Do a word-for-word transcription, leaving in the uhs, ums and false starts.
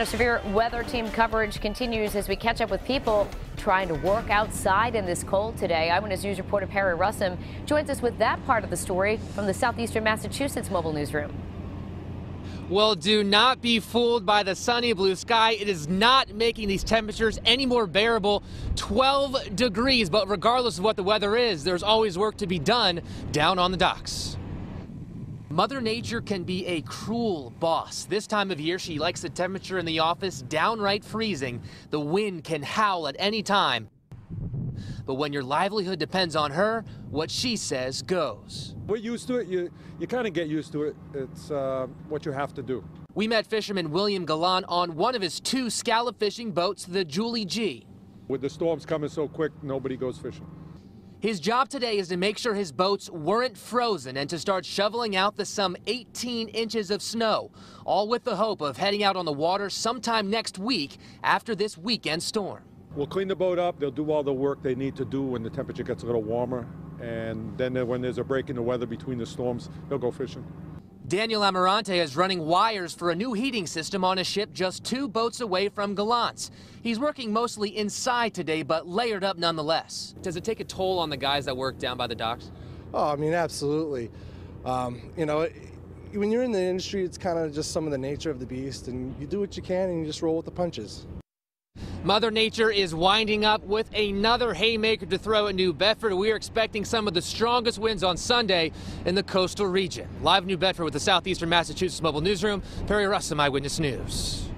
And a severe weather team coverage continues as we catch up with people trying to work outside in this cold today. Eyewitness News reporter Perry Russum joins us with that part of the story from the Southeastern Massachusetts mobile newsroom. Well, do not be fooled by the sunny blue sky. It is not making these temperatures any more bearable. twelve degrees, but regardless of what the weather is, there's always work to be done down on the docks. Mother Nature can be a cruel boss. This time of year, she likes the temperature in the office downright freezing. The wind can howl at any time. But when your livelihood depends on her, what she says goes. We're used to it. You, you kind of get used to it. It's uh, what you have to do. We met fisherman William Galan on one of his two scallop fishing boats, the Julie G. With the storms coming so quick, nobody goes fishing. His job today is to make sure his boats weren't frozen and to start shoveling out the some eighteen inches of snow, all with the hope of heading out on the water sometime next week after this weekend storm. We'll clean the boat up. They'll do all the work they need to do when the temperature gets a little warmer. And then when there's a break in the weather between the storms, they'll go fishing. Daniel Amarante is running wires for a new heating system on a ship just two boats away from Galant's. He's working mostly inside today, but layered up nonetheless. Does it take a toll on the guys that work down by the docks? Oh, I mean, absolutely. Um, you know, it, when you're in the industry, it's kind of just some of the nature of the beast, and you do what you can and you just roll with the punches. Mother Nature is winding up with another haymaker to throw at New Bedford. We are expecting some of the strongest winds on Sunday in the coastal region. Live in New Bedford with the Southeastern Massachusetts Mobile Newsroom, Perry Russum, Eyewitness News.